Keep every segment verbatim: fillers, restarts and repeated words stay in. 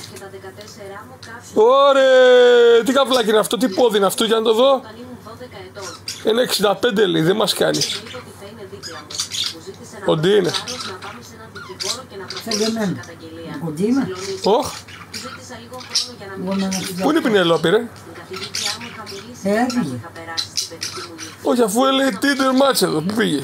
Ωραία! Τι καβλάκι είναι αυτό, τι πόδι είναι αυτό, για να το δω. Είναι εξήντα πέντε λέει, δεν μας κάνει. Οντί είναι. Οντί είναι. Όχ. Πού είναι η Πινελόπη ρε? Έφυγε. Όχι, αφού έλεγε Tinder match εδώ, πού πήγε?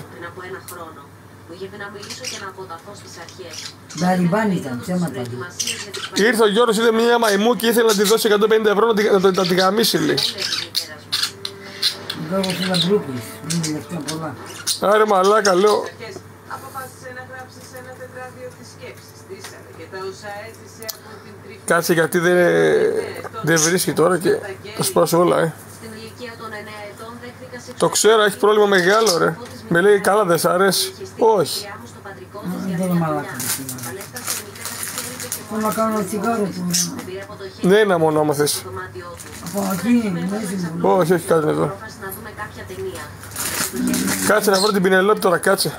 Νταριμπάν ήταν, ψέματα. Ήρθε ο Γιώργος, είδε μια μαϊμού και ήθελε να τη δώσει εκατόν πενήντα ευρώ να τη, να, να τη γαμίσει λέει. Ο Γιώργος ήταν μπλούκης, μην είναι λεφτά πολλά. Άρε μαλάκα, λέω. Αποφάσισε να γράψεις ένα τετράδιο της σκέψης της και τα όσα έζησε από την τρίτη. Κάτσε γιατί δεν, δεν βρίσκει τώρα και τα σπάσω όλα, ε. Το ξέρω, έχει πρόβλημα μεγάλο ρε. Με λέει καλά δεν σ' αρέσει. Όχι. Δεν είναι μαλάκα. Θέλω να κάνω ένα τσιγάρο του. Δεν είναι μόνο άμα θες. Από εκεί, μέση μου. Όχι, όχι κάτι εδώ. Κάτσε να βρω την Πινελόπη τώρα, κάτσε.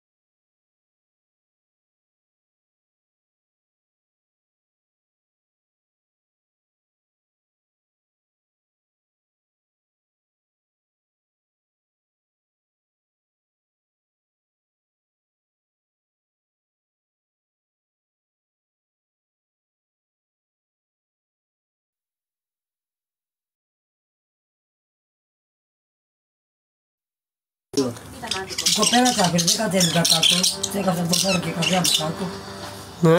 Η κοπέλα τσάκρη, δεν κατέβηκα κάτω. Τσέκασα από πέρα και καφέ από κάτω. Ναι.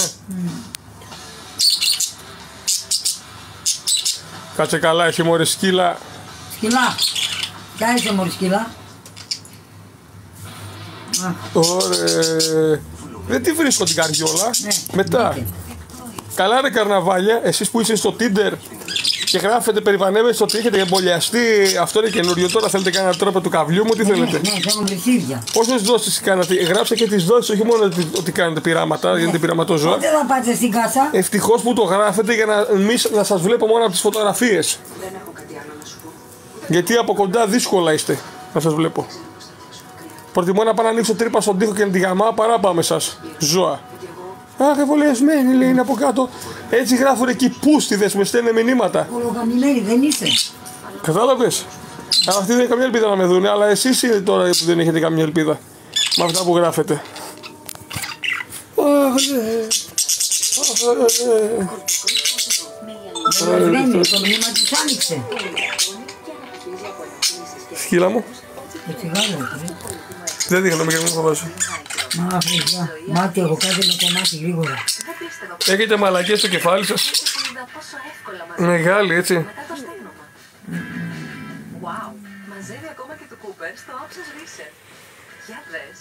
Κάτσε καλά, έχει μωρή σκύλα. Σκυλά. Ποια είσαι μωρή σκυλά? Ωραία. Δεν τη βρίσκω την καριόλα. Μετά. Καλά ρε καρναβάλια, εσείς που είστε στο Tinder και γράφετε, περιβανεύεστε ότι έχετε εμπολιαστεί, αυτό είναι καινούριο, τώρα θέλετε κανένα τρόπο του καβλιού μου, τι θέλετε? Ναι, θέλουμε γλυσίδια. Πόσες δόσεις κάνατε, γράψτε και τις δόσεις, όχι μόνο ότι κάνετε πειράματα, γιατί πειραματοζώα. Πότε θα πάτε στην κάσα? Ευτυχώς που το γράφετε για να, μη, να σας βλέπω μόνο από τις φωτογραφίες. Δεν έχω κάτι άλλο να σου πω. Γιατί από κοντά δύσκολα είστε να σας βλέπω. Προτιμώ να πάω να ανοίξω τρύπα στον τοίχο και να τη γαμάω παρά πάω με εσάς. Ζώα. Αχ, εμβολιασμένοι λέει είναι από κάτω. Έτσι γράφουν εκεί πούστιδες, με στέλνουν μηνύματα. Ολογαμημένοι δεν είσαι. Κατάλαβες. Αλλά αυτοί δεν έχουν καμία ελπίδα να με δουν, αλλά εσείς είναι τώρα που δεν έχετε καμία ελπίδα με αυτά που γράφετε. Αχ, ναι. Εμβολιασμένοι, το μήνυμα τους άνοιξε. Σκύλα μου. Το τσιγάρο, ρε. Δεν δείχνω με κανένα φοβάσαι. Μα παιδιά, μάτι έχω κάτι με το μάτι γρήγορα. Έχετε μαλακές στο κεφάλι σας. Μεγάλη έτσι. Μαζεύει ακόμα και το Κούπερ στο όψος Ρίσερ. Για δες.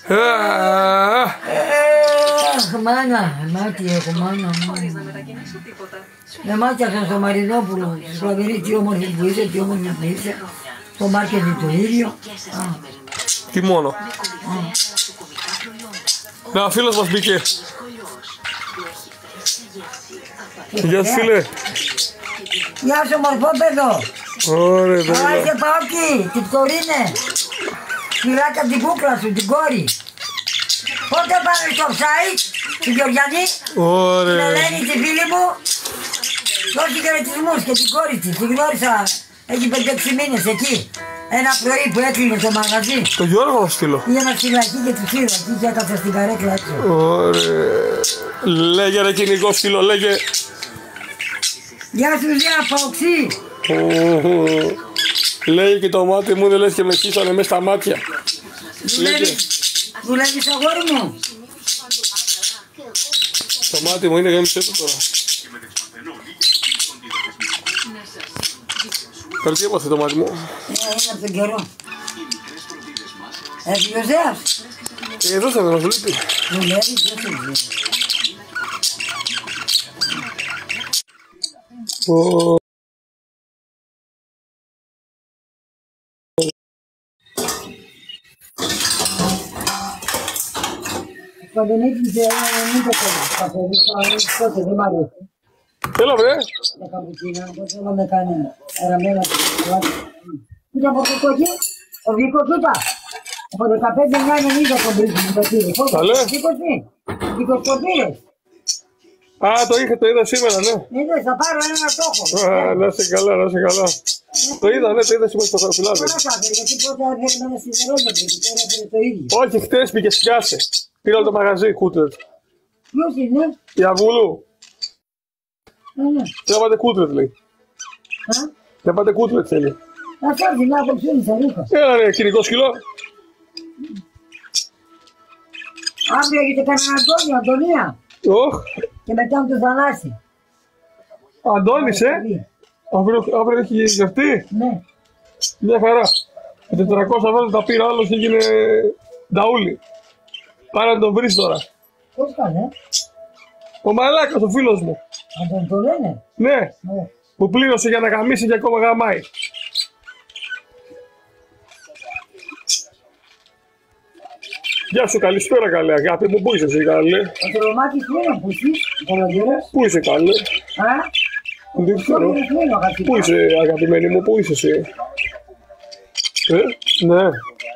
Αχ, μάνα, μάτι έχω, μάνα μου. Χωρίς να μετακινήσω τίποτα. Με μάτιαξαν στο Μαρινόπουλο, στο Λαβερί, τι όμορφη που είσαι, τι όμορφη που είσαι. Το μάρκετινγκ το ίδιο. Τι μόνο. Να, φίλος μας μπήκε. Γεια σου φίλε. Γεια σου μορφόπεδο. Ωραία, Άσε πάω εκεί, την Κορίνε. Φυλάκα την κούκλα σου, την κόρη. Πότε πάμε στο site, τη Γεωργιανή, την ωραία. Ελένη, τη φίλη μου. Δώσει χαιρετισμούς και την κόρη της, τη γνώρισα, έχει πέντε έξι μήνες εκεί. Ένα πρωί που έκλεινε το μαγαζί. Το Γιώργο θα στείλω. Πήγαινα στη φυλακή και του είδα εκεί και έκατσα στην καρέκλα έξω. Ωραία. Λέγε ρε κυνηγό σκύλο, λέγε. Γεια σου Ζία, Παοξή. Λέει και το μάτι μου δεν λες και με χύσανε μέσα στα μάτια. Δουλεύεις αγόρι μου. Το μάτι μου είναι γέμισε το τώρα. Τώρα τι έπαθε το μάτι μου. Ε, είναι από τον καιρό. Έφυγε ο Ζέας. Εδώ θα με μας βλέπει. Δουλεύει, ποιος το βγει. Παντονίκησε, μην το θέλεις. Θα φεύγεις, τότε δεν μ' αρέσει. Έλα βρε. Τα καπουτσίνα, δεν θέλω να κάνει αραμέλα και σοκολάτα. Κοίτα από το κόκκι, ο Βίκος κοίτα. Από δεκαπέντε εννιά ενενήντα τον πρίγκι μου το πήρε. Πόσο, είκοσι, είκοσι το πήρες. Α, το είχε, το είδα σήμερα, ναι. Είδες, θα πάρω ένα τόχο. Α, να είσαι καλά, να είσαι καλά. Το είδα, ναι, το είδα σήμερα στο χαρτοφυλάδι. Τώρα κάτω, γιατί πρώτα έρχεται ένα σιδερόδιο και τώρα έρχεται το ίδιο. Όχι, χτες πήγε σκιάσε. Πήρα το μαγαζί, κούτρετ. Ποιος είναι? Η Αβούλου. Ναι, ναι. Δεν πάτε κούτρετ, λέει. Α, Δεν πάτε κούτρετ, θέλει. θα έρθει να αποψύνει τα ρούχα. Έλα, ρε, κυνηγό σκυλό. Αύριο έχετε κανένα Αντώνη, Αντωνία. Ωχ, Και μετά με το Θανάση. Αντώνης, ε. Αύριο, αύριο έχει γιορτή. Ναι. Μια χαρά. Με τετρακόσια βάζω τα πήρα, άλλος έγινε νταούλι. Πάρε να τον βρεις τώρα. Πώς κάνε, Ο Μαλάκας, ο φίλος μου. αν τον το λένε. Ναι, Ναι. που πλήρωσε για να γαμίσει και ακόμα γαμάει. Γεια σου, καλησπέρα καλέ αγάπη μου, πού είσαι εσύ καλέ? Ο Τρομάκης που είναι, που είσαι, ο Καλογέρας. Πού είσαι καλέ? Α, Δεν ξέρω. ποιος είναι ο αγαπητός. Πού είσαι αγαπημένη μου, πού είσαι εσύ? Ε, ναι.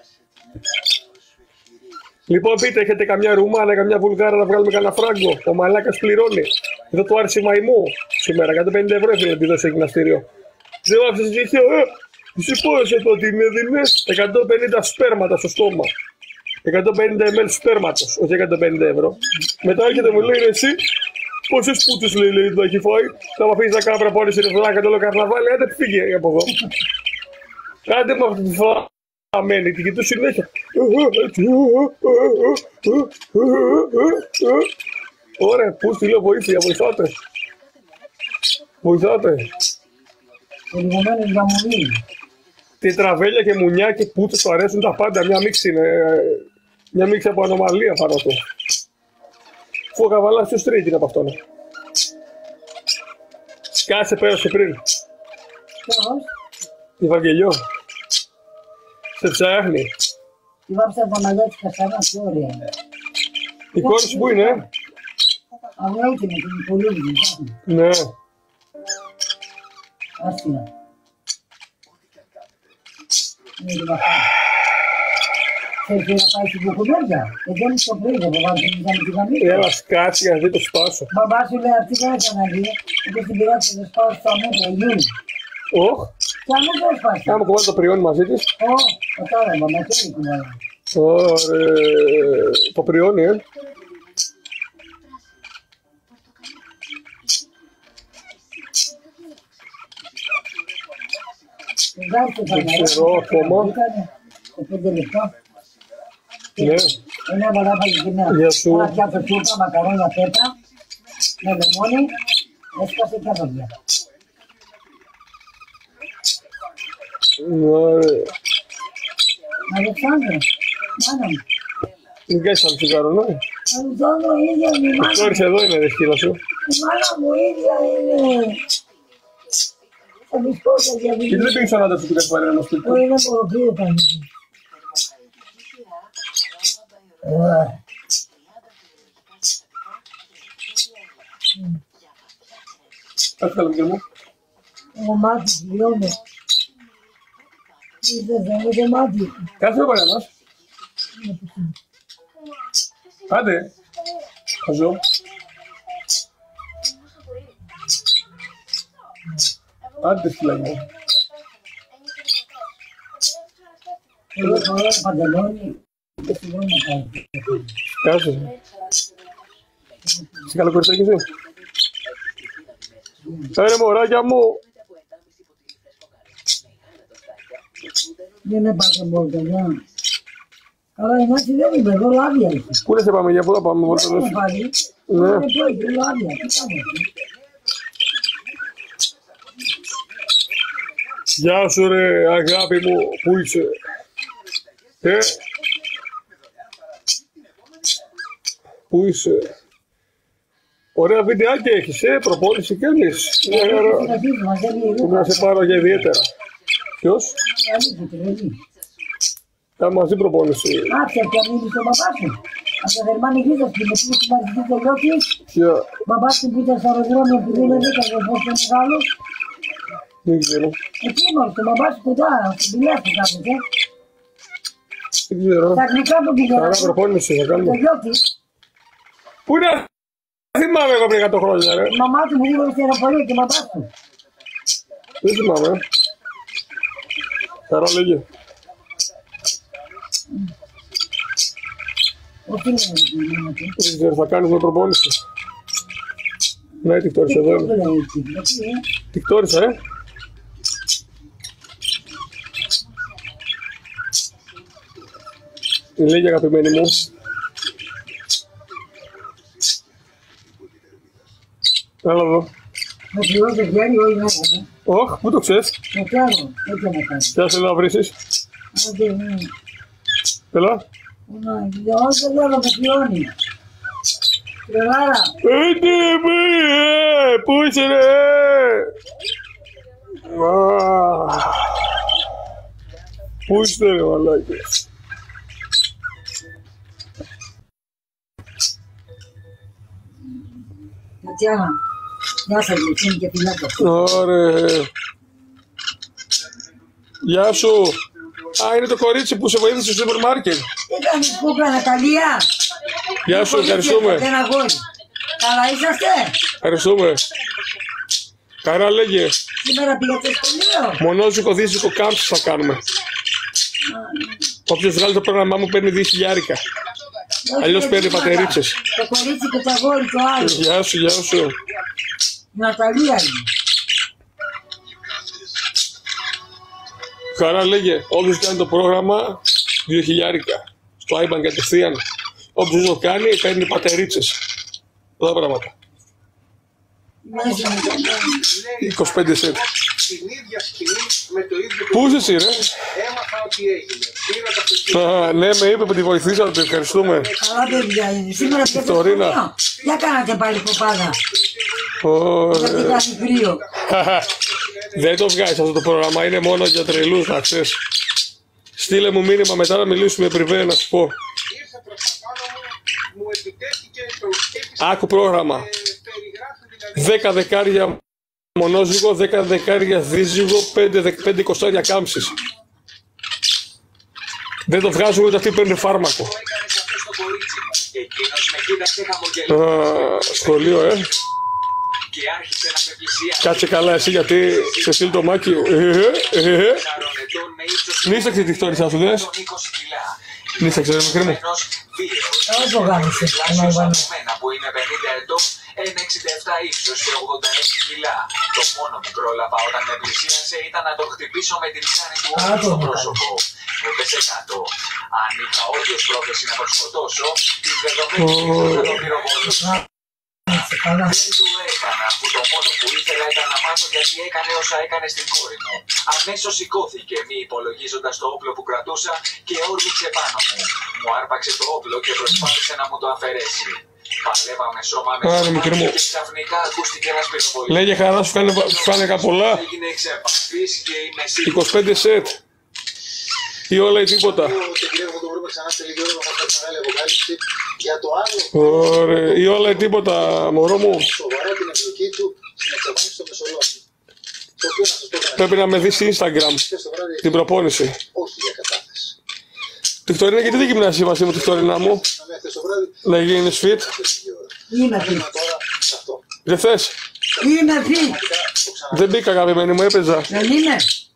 Λοιπόν πείτε, έχετε καμιά Ρουμάνα, καμιά Βουλγάρα να βγάλουμε κανένα φράγκο? Ο Μαλάκας πληρώνει. Εδώ του άρεσε η μαϊμού σήμερα, εκατόν πενήντα ευρώ έφυγε να τη δώσει γυμναστήριο. Δεν άφησε ζητήσω, ε, εσύ πόσε το την έδινες? εκατόν πενήντα σπέρματα στο στόμα. εκατόν πενήντα μιλιλίτρ σπέρματος, όχι εκατόν πενήντα ευρώ. Μετά έρχεται μου λέει, ρε, εσύ πόσες πούτες λέει, λέει, το έχει φάει? Θα μου αφήσεις να κάνω προπόνηση ρε φλάκα το όλο καρναβάλι, άντε φύγε από εδώ. Άντε με αυτή τη φαμένη, την κοιτού συνέχεια. Ωραία, πού στη λέω βοήθεια, βοηθάτε. Βοηθάτε. Ελιγωμένο για μουνί. Τι τραβέλια και μουνιά και πούτσες του αρέσουν τα πάντα, μια μίξη είναι. Μια μίξη από ανομαλία πάνω του. Φου ο καβαλάς του στρίγει από αυτόν. Σκάσε πέρασε πριν. Ποιος? Η Βαγγελιό. Σε ψάχνει. Τη βάψα τα μαλλιά της Καστανά, τι ωραία είναι. Η κόρη σου που είναι, ε? Αγνοείται με την υπολόγη. Ναι. Άστινα. Είναι την αυτά. Θέλει να πάει στην κουκουνέρια. Γιατί δεν το πρωί δεν φοβάται να μην τη γαμίσει. Έλα σκάτσε για να δει το σπάσω. Μπαμπά σου λέει αυτή δεν έκανε να δει. Γιατί στην πειράτηση δεν σπάω στα μούτρα, γιούλ. Ωχ, Και αν δεν σπάσει. άμα κομμάτι το πριόνι μαζί της. Ω, κατάλαβα, με χέρι κουβάλα. Ωραία, το πριόνι, ε. Δεν ξέρω ακόμα. Σε πέντε λεπτά. Ναι. Ένα βαράπαλι και μια. Γεια σου. Ένα πιάτο σούπα, μακαρόνια πέτα, με λεμόνι, έσκασε και άδεια. Ωραία. Αλεξάνδρου, μάνα μου. Μην κάνεις άλλο τσιγάρο, ναι. Αλεξάνδρου, ίδια είναι η Η μάνα μου. κόρη εδώ είναι, ρε σκύλα σου. Η μάνα μου ίδια είναι. Τα μπισκότα για Και δεν πήγες στον άντρα σου που είχες πάρει ένα σπίτι. Το είναι από το κρύο κάνει. Κάτσε καλά, μικρή μου. Ο μάτις λιώνει. Είδες, δεν είναι το μάτι. Κάτσε με πάρει ένας. Άντε. Χαζό. Άντε σκυλάκι μου. Εγώ φοράω παντελόνι και σιγά να πάει. Κάτσε. Σε καλό κοριστάκι εσύ. Έρε μωράκια μου. Δεν έπατε μπορτελιά. Καλά, η Νάση δεν είπε, εδώ λάδια είχε. Πού να σε πάμε, για πού να πάμε, Δεν βολτελός. είναι πάλι. Ναι. Είναι πρώτη, λάδια. Τι κάνεις. Γεια σου ρε αγάπη μου, πού είσαι? Ε, πού είσαι? Ωραία βιντεάκια έχεις, ε, προπόνηση κάνεις. Μια χαρά. Πρέπει να σε πάρω για ιδιαίτερα. Ποιος? Κάμε μαζί προπόνηση. Άτια και ανοίγει τον μπαμπά σου. Από το δερμάνι γίδας που με πήγε στην μαζική τελειώτη. Ποια? Μπαμπά σου που ήταν στο αεροδρόμιο που δεν έδεικα το φως το μεγάλο. Δεν ξέρω. Εκεί μόνο, το μπαμπά σου κοντά, στην δουλειά σου κάποτε. Δεν ξέρω. Τα αγγλικά που πήγαινα. Καλά προπόνηση θα κάνουμε. Τελειώτη. Πού είναι? θυμάμαι εγώ πριν εκατό χρόνια, ρε. Η μαμά του μου είπε στην αεροπορία και η μπαμπά του. Δεν θυμάμαι. Χαρά λέγε. Όχι, είναι. Δεν ξέρω, θα κάνεις με προπόνηση. Ναι, τι κτώρισα εδώ είναι. Τι κτώρισα, ε. Λέγε αγαπημένη μου. Έλα εδώ. Με πληρώνει το χέρι όλη μέρα. Όχι, πού το ξέρεις. Το κάνω, έτσι να κάνω. Ποια θέλει να βρίσεις. Άντε, ναι. Έλα. Όχι, δεν λέω να με πληρώνει. Τρελάρα. Έντε, ε, πού είσαι ρε. Πού είστε ρε μαλάκες. Τατιάνα, γεια σας, είναι και φιλάκια. Ωραία. Γεια σου. Α, είναι το κορίτσι που σε βοήθησε στο σούπερ μάρκετ. Τι κάνεις κούκλα, Ναταλία. Γεια σου, ευχαριστούμε. Ένα γόρι. Καλά είσαστε. Ευχαριστούμε. Χαρά λέγε. Σήμερα πήγατε στο σχολείο. Μονόζικο δίσικο κάμψη θα κάνουμε. Όποιος βγάλει το πρόγραμμά μου παίρνει δύο χιλιάρικα. Αλλιώς παίρνει πατερίτσες. Το κορίτσι και το αγόρι το άλλο. Γεια σου, γεια σου. Ναταλία είναι. Χαρά λέγε, όποιος κάνει το πρόγραμμα, δύο χιλιάρικα. Στο άιμπαν κατευθείαν. Όποιος το κάνει, παίρνει πατερίτσες. Αυτά τα πράγματα. Μέσα μου το κάνει. είκοσι πέντε σετ. Την ίδια σκηνή με το ίδιο Πού είσαι εσύ, ρε? έμαθα ότι έγινε. Πήρα τα αυτοκίνητα. Α, ναι, με είπε που τη βοηθήσατε, ευχαριστούμε. Καλά παιδιά είναι. Σήμερα πήγατε στο Βικτωρίνα. σχολείο. Για κάνατε πάλι κοπάδα. Ωραία. Γιατί κάνει κρύο. Δεν το βγάζεις αυτό το πρόγραμμα, είναι μόνο για τρελούς, να ξέρεις. Στείλε μου μήνυμα μετά να μιλήσουμε πριβέ, να σου πω. Ήρθε προς τα πάνω μου, μου επιτέθηκε το σκέφτησα. Άκου πρόγραμμα. ε, Περιγράφει δηλαδή. δέκα δεκάρια μονόζυγο, δέκα δεκάρια δίζυγο, πέντε κοστάρια κάμψης. Δεν το βγάζουν ούτε αυτοί παίρνουν φάρμακο. Το έκανες αυτό στο κορίτσι μου. Και εκείνος με κοίταξε χαμογελό. Α, σχολείο, ε. Και άρχισε να με πλησιάζει. Κάτσε καλά εσύ γιατί σε στείλει το μάκι. Ε, ε, ε. Σαρωνετών με ύψος Νίσταξε τη χτώρισα σου, δες. των είκοσι κιλά. Νίσταξε, ρε μικρή μου. Ενός βίαιος. Όχι το γάμισε. Πλάσιος από μένα που είναι πενήντα ετών, ένα εξήντα επτά ύψος και ογδόντα έξι κιλά. Το μόνο που πρόλαβα όταν με πλησίασε ήταν να το χτυπήσω με την τσάνη του Α, όπλου το στο έκανε. πρόσωπο. Μου πέσε κάτω. Αν είχα όντως πρόθεση να τον σκοτώσω, την δεδομένη στιγμή θα τον πυροβολούσα. Καλά. Δεν του έκανα, που το μόνο που ήθελα ήταν να μάθω γιατί έκανε όσα έκανε στην κόρη μου. Αμέσως σηκώθηκε, μη υπολογίζοντας το όπλο που κρατούσα και όρμηξε πάνω μου. Μου άρπαξε το όπλο και προσπάθησε να μου το αφαιρέσει. Παλεύαμε σώμα με Άρα, σώμα μικρή μου. και ξαφνικά ακούστηκε ένας πυροβολισμός. Λέγε χαρά σου φάνηκα πολλά. Έγινε εξ επαφής και είμαι σίγουρος. είκοσι πέντε σετ. Ή όλα ή τίποτα. Και κυρία μου το βρούμε ξανά σε λίγη ώρα να μας μεγάλη αποκάλυψη για το άλλο Ωραία. Ή όλα ή τίποτα, μωρό μου. σοβαρά την εμπλοκή του στην εξαφάνιση στο Μεσολόγιο. Το οποίο να σας πω κανένα Πρέπει να με δεις στο Instagram χθες το βράδυ την προπόνηση. όχι για κατάθεση. Τη Χτωρίνα, γιατί δεν γυμνάσει μαζί μου τη Χτωρίνα μου. Να με χθες το βράδυ Να γίνεις fit. σε λίγη ώρα. Είμαι φι. Είμαι τώρα σε αυτό. Δεν θες. Είμαι φι. Το ξανά. Δεν μπήκα αγαπημένη μου, έπαιζα. Δεν είμαι.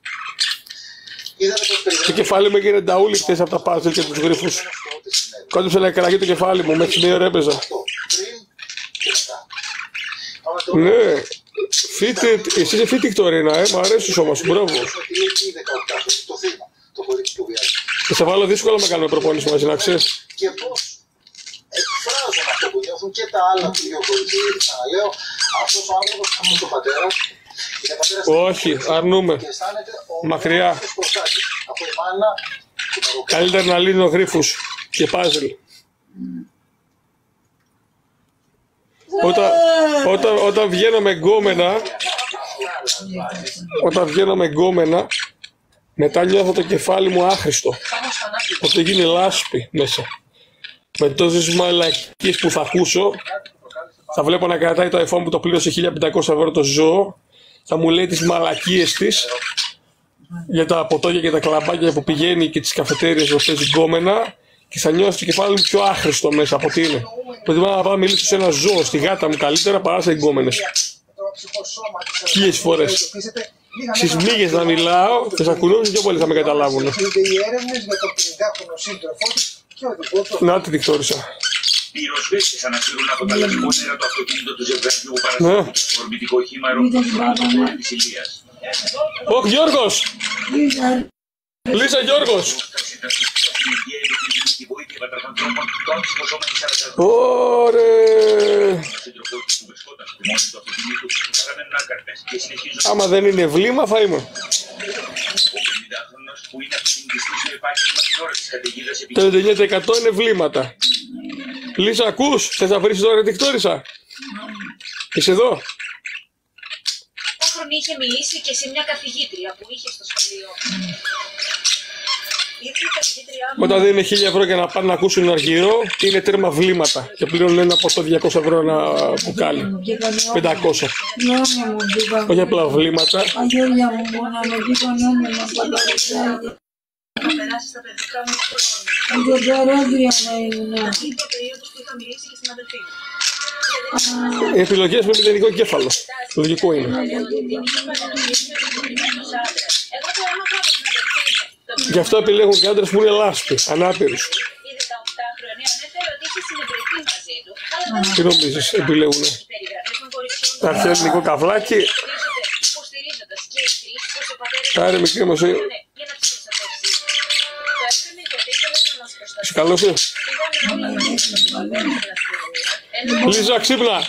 Είδατε πώς Το περιγράφει κεφάλι μου έγινε νταούλι χθες από τα πάζελ και τους γρίφους. αυτό ό,τι συνέβη. Κόντυψε να εκραγεί το κεφάλι μου, μέχρι μία ώρα έπαιζα. Αυτό. Πριν και μετά. Άμα τώρα Ναι. Fit, εσύ είσαι fit Χτωρίνα, ε, μου αρέσει το σώμα σου, μπράβο. έχουμε τη λύκη δεκαοκτώ, το θύμα, το κορίτσι που βιάζει. Θα σε βάλω δύσκολα να κάνουμε προπόνηση μαζί, να ξέρεις. Και πώς εκφράζουν αυτό που νιώθουν και τα άλλα του δύο κορίτσια. Γιατί ξαναλέω, αυτός ο άνθρωπος, αυτός ο πατέρας, είναι πατέρας Όχι, αρνούμε. και αισθάνεται ο Μακριά. μόνος προστάτης από η μάνα του μεροκάματος. Καλύτερα να λύνω γρίφους και πάζελ. Όταν, όταν, όταν βγαίνω με γκόμενα, όταν βγαίνω με γκόμενα, μετά νιώθω το κεφάλι μου άχρηστο. Ότι γίνει λάσπη μέσα. Με τόσες μαλακίες που θα ακούσω, θα βλέπω να κρατάει το iPhone που το πλήρωσε χίλια πεντακόσια ευρώ το ζώο, θα μου λέει τις μαλακίες της για τα ποτόγια και τα κλαμπάκια που πηγαίνει και τις καφετέριες που παίζει γκόμενα και θα νιώσει το κεφάλι μου πιο άχρηστο μέσα από ότι είναι. Προτιμάω να πάω να μιλήσω σε ένα ζώο, στη γάτα μου καλύτερα παρά σε εγκόμενες. Χίλιες φορές. Στις μύγες να μιλάω και στα κουνούζια πιο πολύ θα με καταλάβουν. Να τη δικτώρισα. Πυροσβέστες ανασύρουν από τα λαϊκό νερά το αυτοκίνητο του ζευγαριού που παρασύρθηκε στο ορμητικό χήμα αεροπλάνου της Ηλίας. Ωχ, Γιώργος! Λύσα, Γιώργος! Ωραία! Άμα δεν είναι βλήμα θα είμαι. Το ενενήντα εννιά τοις εκατό είναι βλήματα. Λύσα, ακούς? Θες να βρεις τώρα τη χτώρισα? Είσαι εδώ? Όχρον είχε μιλήσει και σε μια καθηγήτρια που είχε στο σχολείο. Ήρθε η καθηγήτριά μου. Όταν δίνουν χίλια ευρώ για να πάνε να ακούσουν ένα αργυρό, είναι τέρμα βλήματα. Και πληρώνουν ένα ποσό διακόσια ευρώ ένα μπουκάλι. πεντακόσια. Όχι απλά βλήματα. Αγέλια μου, μόνο με δίκον όνειμα πανταρουσιάζει. Να περάσει στα παιδικά μου χρόνια. Αντιοπερέντρια να είναι. Είπε ο περίοδος που είχα μιλήσει και στην αδελφή μου. Οι επιλογές με μηδενικό κέφαλο. Λογικό είναι. Γι' αυτό επιλέγουν και άντρες που είναι λάσποι, ανάπηρους. Τι νομίζεις επιλέγουνε? Αρχαίο ελληνικό καβλάκι. Άρε μικρή μου εσύ. Είσαι καλός είσαι? Λίζα, ξύπνα!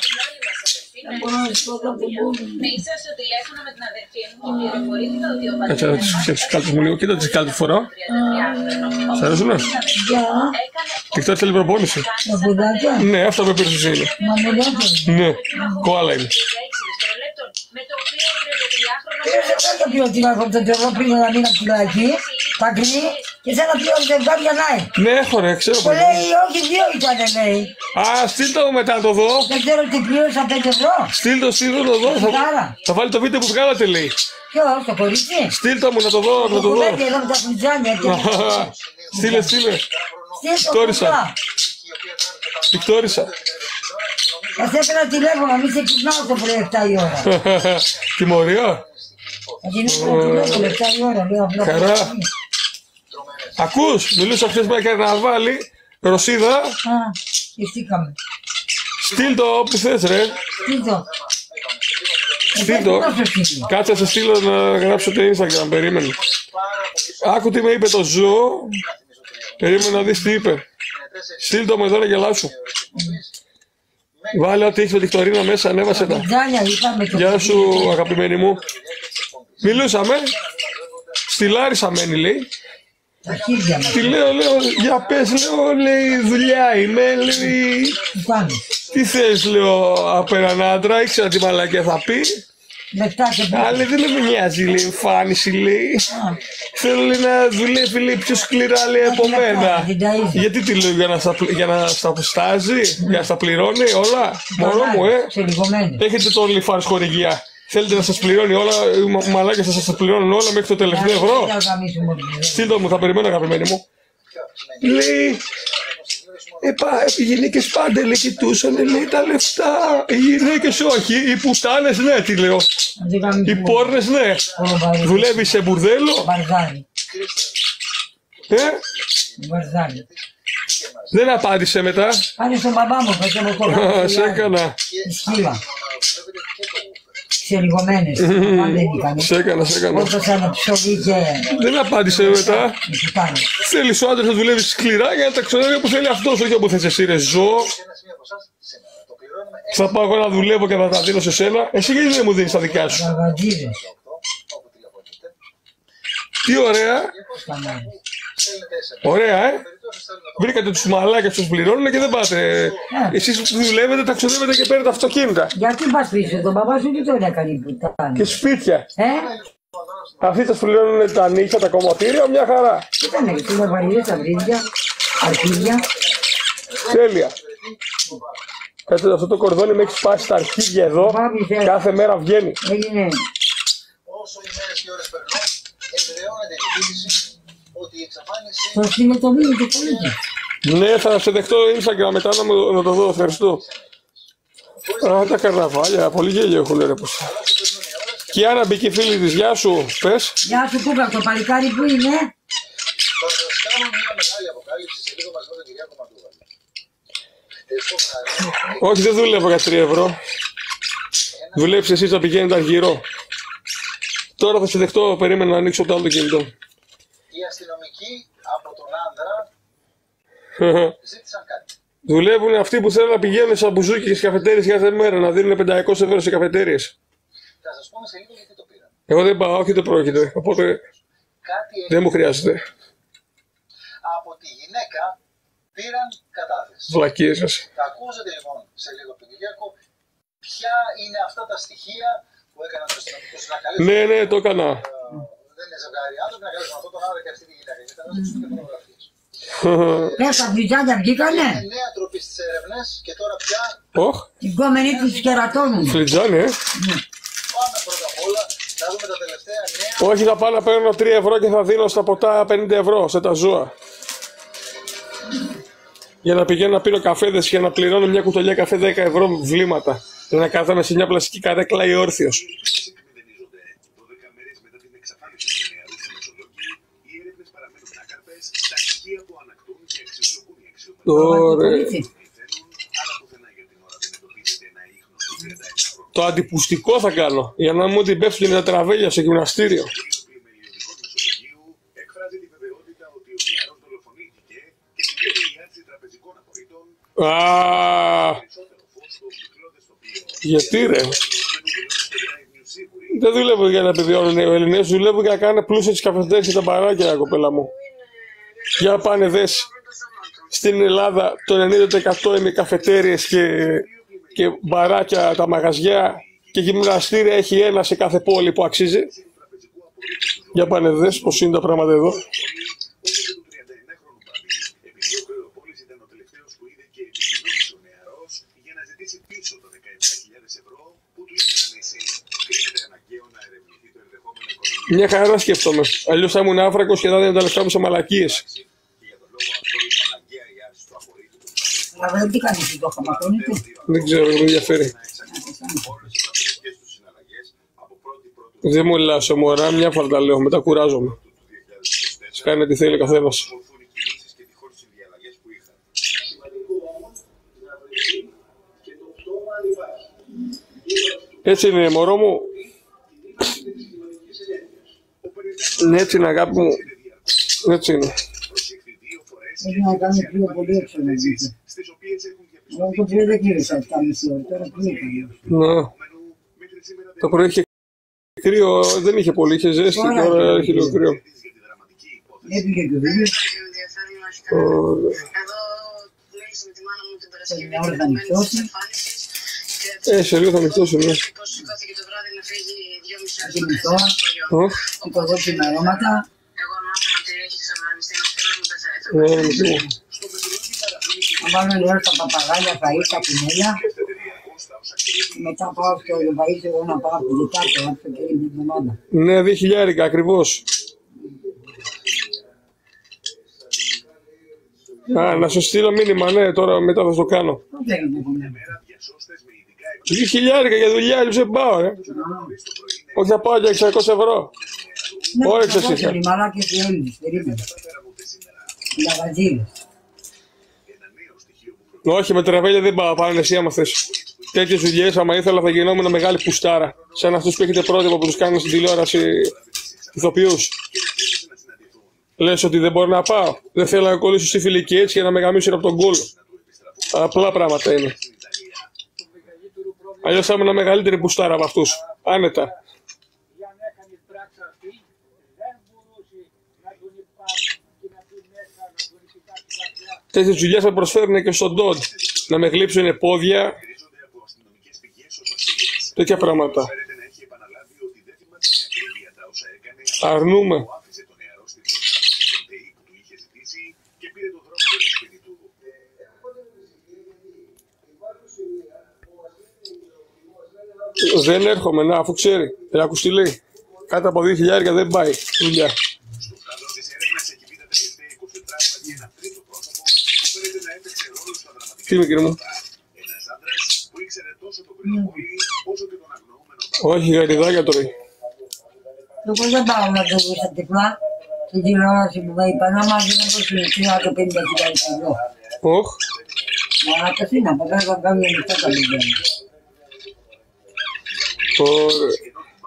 Κάτσε να τις φτιάξεις κάλτες μου λίγο. Κοίτα τις κάλτες φοράω. Σ' αρέσουνε? Και χτες θέλει προπόνηση. Ναι, αυτό με πήρες είναι. Ναι, κοάλα είναι. Δεν πλήρω την άρχον τον τρόπο πριν ένα μήνα φυλακή, παγκρή, και σαν να πλήρω ζευγάρια νάει. Ναι, έχω ρε, ξέρω. Μου λέει, όχι δύο ήταν λέει. Α, στείλ' το μετά να το δω. Δεν ξέρω τι πλήρωσα πέντε ευρώ. Στείλ' το, στείλ' το, το δω. Θα, θα βάλει το βίντεο που βγάλατε λέει. Ποιος, το κορίτσι? Στείλ' το μου να το δω, να το δω. Κουβέντη εδώ με τα φλιτζάνια. Στείλε, στείλε. Βικτόρισα. Βικτόρισα. Θα σε έπαιρνα τηλέφωνο, να μην σε ξυπνάω το πρωί εφτά η ώρα. Τιμωρία. Θα την έπαιρνα τηλέφωνο εφτά η ώρα, λέω απλά. Χαρά. Ακούς, μιλούσα χθες με καρναβάλι, Ρωσίδα. Α, ευτήκαμε. Στείλ' το όπου θες ρε. Στείλ' το. Στείλ' το. Κάτσε να σε στείλω να γράψω το Instagram, περίμενε. Άκου τι με είπε το ζώο. Περίμενε να δεις τι είπε. Στείλ' το μου εδώ να γελάσω. Βάλε ό,τι έχεις με τη Χτωρίνα μέσα, ανέβασε τα. Γεια σου αγαπημένη μου. Μιλούσαμε. Στη Λάρισα μένει λέει. Τι λέω, λέω, για πες, λέω, λέει, δουλειά είμαι, λέει. Τι θες, λέω, από έναν άντρα, ήξερα τι μαλακιά θα πει. Αλλά δεν με νοιάζει, λέει, εμφάνιση, λέει. Θέλω, λέει, να δουλεύει, λέει, πιο σκληρά, λέει, από μένα. Γιατί τι λέω, για να στα, για να στα στάζει, για να στα πληρώνει όλα. Μόνο μου, ε. Έχετε το OnlyFans χορηγία. Θέλετε να σας πληρώνει όλα, οι μαλάκες θα σας πληρώνουν όλα μέχρι το τελευταίο ευρώ. Στείλ' μου, θα περιμένω αγαπημένη μου. Λέει, επά, οι γυναίκες πάντα λέει κοιτούσαν, λέει τα λεφτά. Οι γυναίκες όχι, οι πουτάνες ναι, τι λέω. Οι πόρνες ναι. Δουλεύεις σε μπουρδέλο. Ε? Δεν απάντησε μετά. Πάνε στον μπαμπά μου, θα και μου σε έκανα. Ξεριγωμένες, σε έκανα, σε έκανα. όπως αναψωλή και... Δεν απάντησε μετά. Θέλεις ο άντρας να δουλεύει σκληρά για να τα ξοδεύει όπου θέλει αυτός, όχι όπου θες εσύ ρε ζώο. Θα πάω εγώ να δουλεύω και θα τα δίνω σε σένα. Εσύ γιατί δεν μου δίνεις τα δικιά σου? Τι ωραία. Ωραία, ε. Βρήκατε τους μαλάκες που τους πληρώνουν και δεν πάτε. Εσείς που δουλεύετε, τα ξοδεύετε και παίρνετε αυτοκίνητα. Γιατί πας πίσω, τον παπά σου τι τον έκανε πουτάνα. Και σπίτια. Ε? Αυτοί σας πληρώνουν τα νύχια, τα κομματήρια, μια χαρά. Ήτανε, τι λαβαριές, τα βρύδια, αρχίδια. Τέλεια. Κάτσε αυτό το κορδόνι με έχει σπάσει τα αρχίδια εδώ. Κάθε μέρα βγαίνει. Έγινε. Όσο οι μέρες και ώρες περνούν, εδραιώνεται η είδηση ότι η εξαφάνιση... Θα στείλω το βίντεο του πολίτη. Ναι, θα σε δεχτώ Instagram μετά να, με, να το δω, ευχαριστώ. Α, τα καρναβάλια, πολύ γέλιο έχουν ρε πως. Και η Άννα μπήκε φίλη της, γεια σου, πες. Γεια σου Κούκα, το παλικάρι που είναι. Θα σας κάνω μια μεγάλη αποκάλυψη σε λίγο μαζί με τον Κυριάκο Μαντούβαλη. Όχι, δεν δουλεύω για τρία ευρώ. Δουλέψεις εσείς να πηγαίνετε αργυρό. Τώρα θα σε δεχτώ, περίμενα να ανοίξω το άλλο το κινητό. Οι αστυνομικοί από τον άνδρα ζήτησαν κάτι. Δουλεύουν αυτοί που θέλουν να πηγαίνουν στα μπουζούκια και στις καφετέριες κάθε μέρα, να δίνουν πεντακόσια ευρώ σε καφετέριες. Θα σας πούμε σε λίγο γιατί το πήραν. Εγώ δεν πάω, όχι δεν πρόκειται, οπότε Κάτι δεν μου χρειάζεται. από τη γυναίκα πήραν κατάθεση. Βλακίες σας. Θα ακούσετε λοιπόν σε λίγο από τον Κυριάκο ποια είναι αυτά τα στοιχεία που έκαναν τους αστυνομικούς να καλέσουν. Ναι, ναι, το έκανα. Ε, δεν είναι ζευγάρι άνθρωποι, να καλέσουν αυτόν τον άντρα και αυτή τη γυναίκα. Γιατί θα δείξουν και φωτογραφίες. Πες τα φλιτζάνια βγήκανε. Είναι νέα τροπή στις έρευνες και τώρα πια Όχ, Την κόμενη τους κερατώνουν. φλιτζάνι, ε. πάμε πρώτα απ' όλα να δούμε τα τελευταία νέα. Όχι, θα πάω να παίρνω τρία ευρώ και θα δίνω στα ποτά πενήντα ευρώ σε τα ζώα. Για να πηγαίνω να πίνω καφέδες και να πληρώνω μια κουταλιά καφέ δέκα ευρώ βλήματα. Για να κάθομαι σε μια πλαστική καρέκλα ή όρθιος. δώδεκα μέρες μετά την εξαφάνιση του νεαρού στη Μεσολόγγι, οι έρευνες παραμένουν άκαρπες στα στοιχεία που ανακτούν και αξιολογούν οι αξιωματικοί. Τώρα, Αλλά πουθενά για την ώρα δεν εντοπίζεται ένα ίχνος του τριάντα ένα χρόνου. το αντιπουστικό θα κάνω. Για να μου ότι πέφτουν τα τραβέλια στο γυμναστήριο. Το πλημελιωτικό Μεσολογγίου εκφράζει τη βεβαιότητα ότι ο νεαρός δολοφονήθηκε και συγχαίρει η άρση τραπεζικών απορρίτων Α, περισσότερο φως στο μικρόδες τοπίο. γιατί ρε. Το δηλώνει στο Live News σίγουρη. Δεν δουλεύω για να επιβιώνουν οι Ελληνές, δουλεύω για να κάνουν πλούσια τις καφετέρειες και τα μπαράκια, κοπέλα μου. Για πάνε δες. Στην Ελλάδα το ενενήντα τοις εκατό είναι καφετέρειες και, και μπαράκια, τα μαγαζιά και γυμναστήρια έχει ένα σε κάθε πόλη που αξίζει. Για πάνε δες πως είναι τα πράγματα εδώ. Του τριανταεννιάχρονου Μπάμπη, επειδή ο Κρεοπόλης ήταν ο τελευταίος που είδε και επικοινώνησε ο νεαρός για να ζητήσει πίσω το δεκαεπτά χιλιάδες ευρώ που του είχε δανείσει. Κρίνεται αναγκαίο να ερευνηθεί το ενδεχόμενο οικονομικό Μια χαρά σκέφτομαι. Αλλιώς θα ήμουν άφρακος και θα δίνω τα λεφτά μου σε μαλακίες. και για τον λόγο αυτό είναι αναγκαία η άρση του απορρίτου του Μπάμπη. Αλλά δεν τι κάνεις το χαμακώνετε. Δεν ξέρω, δεν με ενδιαφέρει. Να εξακολουθούν όλες τις τραπεζικές τους συναλλαγές από πρώτη πρώτη Δεν μου μιλάω σε μωρά, μια φορά τα λέω, μετά κουράζομαι. του δύο χιλιάδες είκοσι τέσσερα. Κάνε τι θέλει ο καθένας. Ορθούν οι κινήσεις και τυχόν συνδιαλλαγές που είχαν. Έτσι είναι, μωρό μου. Ναι, έτσι είναι, αγάπη μου. Έτσι είναι. Έχει να κάνει πιο πολύ έξω να δείτε. Εγώ το πρωί δεν κλείσα επτά και μισή ώρα, τώρα κλείσα. Ναι. Το πρωί είχε κρύο, δεν είχε πολύ, είχε ζέστη, τώρα έχει λίγο κρύο. Έπηγε και ο Βίλιος. Εδώ μίλησε με τη μάνα μου την Παρασκευή. Μια ώρα θα νυχτώσει. Ε, σε λίγο θα νυχτώσει, ναι. Πώς σηκώθηκε το βράδυ να φύγει δυόμιση ώρες Και το μισό. Οχ, Και το δω την αρώματα. Εγώ μάθαμε ότι έχει εξαφανιστεί ένας φίλος μου, δεν θα έρθει. ναι, ναι, ναι. Να βάλω λίγο τα παπαγάλια, φαΐ, τα κουνέλια. Μετά πάω στο Βαΐσιο εγώ να πάω από το Τετάρτο, να έρθω και την εβδομάδα. Ναι, δύο χιλιάρικα ακριβώς. Α, να σου στείλω μήνυμα, ναι, τώρα μετά θα το κάνω. Πότε έγινε το κουνέλι. Δύο χιλιάρικα για δουλειά, αλλιώς δεν πάω, ε. Όχι, θα πάω για εξακόσια ευρώ. Όρεξε εσύ. Οι μαλάκες οι Έλληνες, περίμενε. Οι λαγαζίδες. Όχι, με τραβέλια δεν πάω, πάνε εσύ άμα θες. Τέτοιες δουλειές, άμα ήθελα, θα γινόμουν μεγάλη πουστάρα. Σαν αυτούς που έχετε πρότυπο που τους κάνουν στην τηλεόραση ηθοποιούς. Λες ότι δεν μπορώ να πάω. Δεν θέλω να κολλήσω στη φιλική έτσι για να με γαμίσουν από τον κόλλο. Απλά πράγματα είναι. Αλλιώς θα ήμουν μεγαλύτερη πουστάρα από αυτούς. Άνετα. Τέτοιες δουλειές με προσφέρουν και στον Ντόντ. Να με γλύψουν πόδια. Τέτοια πράγματα. Αρνούμε. Δεν έρχομαι, να, αφού ξέρει. Δεν άκου τι λέει. Κάτω από δύο χιλιάδες δεν πάει. Δουλειά. Τι είμαι, κύριε μου? Ένας άντρας που ήξερε τόσο τον κρυοπολί όσο και τον αγνοούμενο Όχι, γαριδάκια τρώει. Εγώ δεν πάω να το δω στα τυφλά. Στην τηλεόραση που με είπαν, άμα δεν μπορούσε να τρώει το πενήντα χιλιάδες ευρώ. Οχ. Μα το είναι, από κάτω να κάνουν λεφτά τα παιδιά. Ωραία.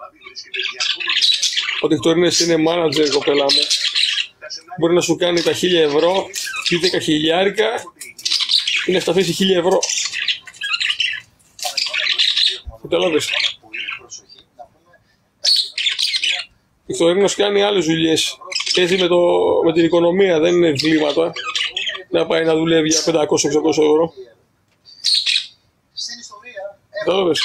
Ότι τώρα είναι εσύ είναι μάνατζερ, κοπέλα μου. Μπορεί να σου κάνει τα χίλια ευρώ ή δέκα χιλιάρικα ή να σταθείς χίλια ευρώ. Καταλάβες. Η Θωρίνος κάνει άλλες δουλειές. Παίζει με, το, με την οικονομία, δεν είναι βλήματα. Να πάει να δουλεύει για πεντακόσια με εξακόσια ευρώ. Κατάλαβες.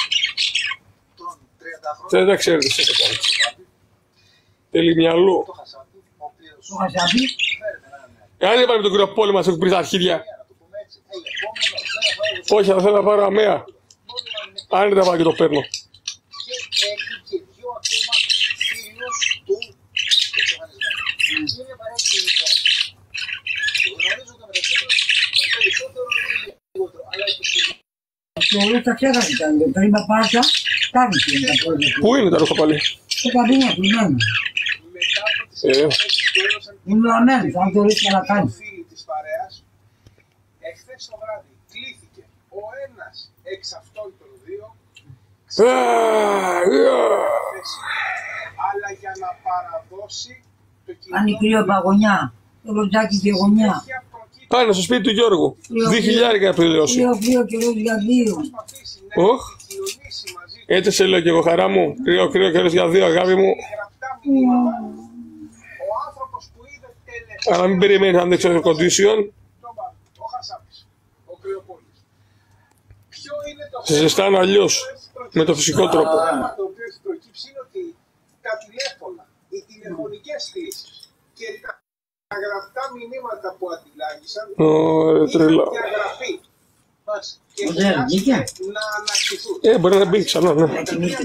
Δεν τα ξέρετε σε κάτι. Θέλει μυαλό. Το χασάπι. Αν είπαμε τον κύριο Πόλη μας έχουν πει τα αρχίδια. Όχι, θα θέλω να πάρω αμαία. Αν δεν τα πάω και το παίρνω. Και τα ξέχασα ήταν, το είπα πάσα, κάνει και τα πρώτα. Πού είναι τα ρούχα πάλι? Στο καμπίνια του μένω. Ε. Είναι λαμμένος, αν το ρίξει να κάνει. Εχθές το βράδυ κλήθηκε ο ένας εξ αυτών των δύο, αλλά για να παραδώσει το Αν η κρύο παγωνιά, το λοντάκι και γωνιά. Πάνε στο σπίτι του Γιώργου. Δύο χιλιάρικα να πληρώσει. Κρύο κρύο και ρόζ για δύο. Οχ. Έτσι σε λέω και εγώ, χαρά μου. Κρύο κρύο και ρόζ για δύο, αγάπη μου. Αλλά μην περιμένεις αν δεν ξέρω condition. Σε ζεστάνω αλλιώς. Με το φυσικό τρόπο. Το οποίο έχει προκύψει είναι ότι τα τηλέφωνα, οι τηλεφωνικές κλήσεις και τα γραπτά μηνύματα που αντιλάγησαν Ωραία, τρελά. διαγραφή. Και Δεν βγήκε. να ανακτηθούν. Ε, μπορεί να μπει ξανά, ναι.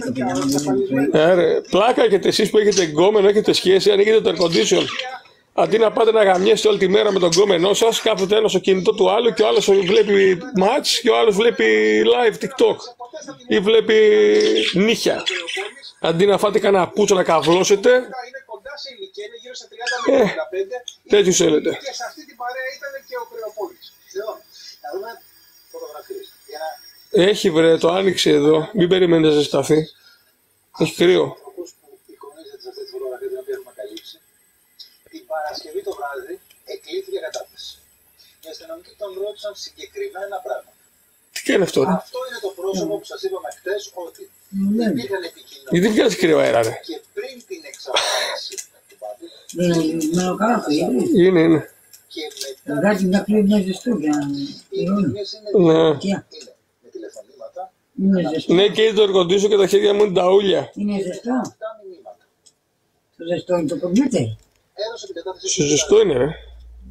Ε, ρε, πλάκα έχετε εσείς που έχετε γκόμενο, έχετε σχέση, ανοίγετε το air condition. Αντί να πάτε να γαμιέσετε όλη τη μέρα με τον γκόμενό σας, κάθεται ένας στο κινητό του άλλου και ο άλλος βλέπει match και ο άλλος βλέπει live TikTok ή βλέπει νύχια. Αντί να φάτε κανένα πούτσο να καυλώσετε, Είναι κοντά σε ηλικία, είναι γύρω στα τριάντα με τριάντα πέντε. τέτοιους θέλετε. Και σε αυτή την παρέα ήταν και ο Κρεοπόλης. Λοιπόν, να δούμε φωτογραφίες. Για να Έχει βρε, το άνοιξε εδώ. Μην περιμένετε να ζεσταθεί. Έχει κρύο. Όπως που εικονίζεται σε αυτή τη φωτογραφία την οποία έχουμε καλύψει, την Παρασκευή το βράδυ εκλήθηκε κατάθεση. Οι αστυνομικοί τον ρώτησαν συγκεκριμένα πράγματα. Τι κάνει αυτό, ρε? Αυτό είναι το πρόσωπο που σας είπαμε χτες ότι Ναι. υπήρχαν επικοινωνίες Γιατί βγάζει κρύο αέρα, ρε? και πριν την εξαφάνιση του Πάπη Με το κάτω, είδες. Είναι, είναι. και μετά Βγάζει μια κρύο μια ζεστό για να... οι επικοινωνίες είναι, Ναι. είναι με τηλεφωνήματα, Είναι ζεστό. Ναι, και το εργοντήσω και τα χέρια μου είναι τα ούλια. Είναι ζεστό. τα μηνύματα. Το ζεστό είναι το κομπιούτερ. Έδωσε την κατάθεση Σε ζεστό είναι, ρε.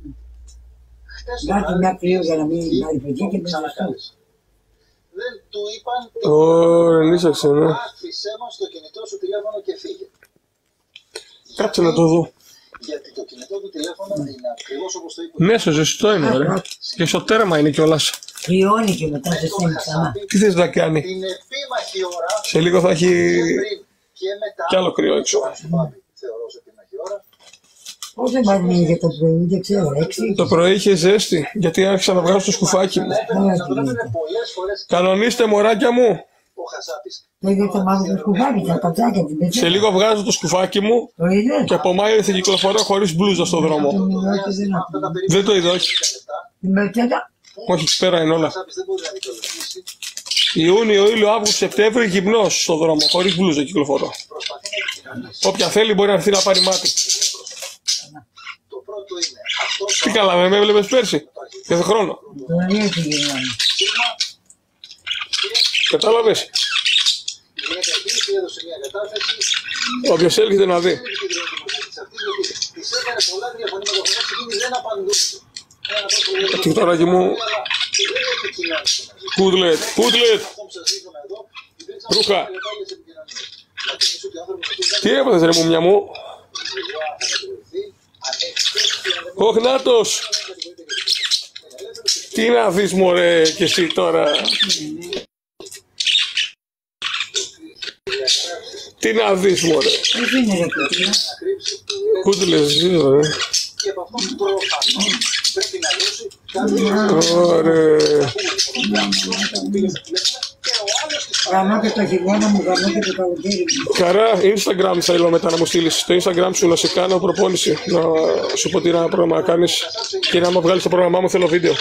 χτες το Βγάζει βράδυ, μια κρύο για να μην εκεί πάρει παιδί και με ζεστό. ξανακάλεσε. Δεν του είπαν Ωραία, νύσαξε, ναι. άφησέ μας το κινητό σου τηλέφωνο και φύγε. Κάτσε να το δω. Γιατί το κινητό του τηλέφωνο είναι ακριβώς όπως το είπε. Ναι, σε ζεστό είναι, ρε. Και στο τέρμα είναι κιόλας. Κρυώνει και μετά Το ζεσταίνει ξανά. Χασάπι Τι θες να κάνει? την επίμαχη ώρα Σε λίγο θα έχει και πριν και μετά. κι άλλο κρύο έξω. Σου Πάπη, θεωρώ σε επίμαχη ώρα. Πόσο βάζουμε για το πρωί, δεν ξέρω, έξι. Το πρωί είχε ζέστη, γιατί άρχισα να βγάζω το σκουφάκι μου. Έπαιρνε να τον έπαιρνε πολλές φορές Κανονίστε, μωράκια μου. ο Χασάπης. Το είδε το μάθημα του σκουφάκι, τα πατσάκια την πετσέ. Σε λίγο βγάζω το σκουφάκι μου Το είδε. και από Μάιο θα κυκλοφορώ χωρίς μπλούζα στον δρόμο. Αυτά τα περίπου Δεν το είδα, όχι. λεπτά Την πετσέτα. Όχι, εκεί πέρα είναι ο όλα. Χασάπης δεν μπορεί να δικαιολογήσει. Ιούνιο, Ιούλιο, Αύγουστο, Σεπτέμβριο γυμνός στον δρόμο, χωρίς μπλούζα κυκλοφορώ. Προσπαθεί να επικοινωνήσει. Όποια θέλει μπορεί να έρθει να πάρει μάτι. Το πρώτο είναι αυτό Τι καλά, με με έβλεπες πέρσι, κάθε χρόνο. Το λέει τι γινόταν. σήμα. Κατάλαβες. Η γυναίκα επίσης έδωσε μια κατάθεση. Όποιος έρχεται να δει. Της αυτής, γιατί της έκανε πολλά τηλεφωνήματα χωρίς εκείνη δεν απαντούσε. Ένα τόσο λέει, Τι τώρα και μου, αλλά δεν επικοινώνησε μαζί. κούτλετ, κούτλετ. Αυτό που σας είπαμε εδώ, υπήρξαν Ρούχα. πολλές λεπτάλιες επικοινωνίες. Να θυμίσω ότι ο άνθρωπος αυτός Τι έπαθες ρε μου, μια μου. δεν θα κατηγορηθεί, ανέξυπνος και αν δεν Ο Γνάτος. Τι να δεις μωρέ κι εσύ τώρα. Τι να δεις μωρέ. Τι είναι ρε κούτουλα. Κούτουλες ζήτω ρε. Και από αυτό προφανώς πρέπει να δώσει κάποιο. Ωραία. Γαμώ και το χειμώνα μου, γαμώ και το καλοκαίρι μου. Χαρά, Instagram θέλω μετά να μου στείλεις. Στο Instagram σου να σε κάνω προπόνηση. Να σου πω τι ένα πρόγραμμα να κάνεις. Και να μου βγάλεις το πρόγραμμά μου θέλω βίντεο.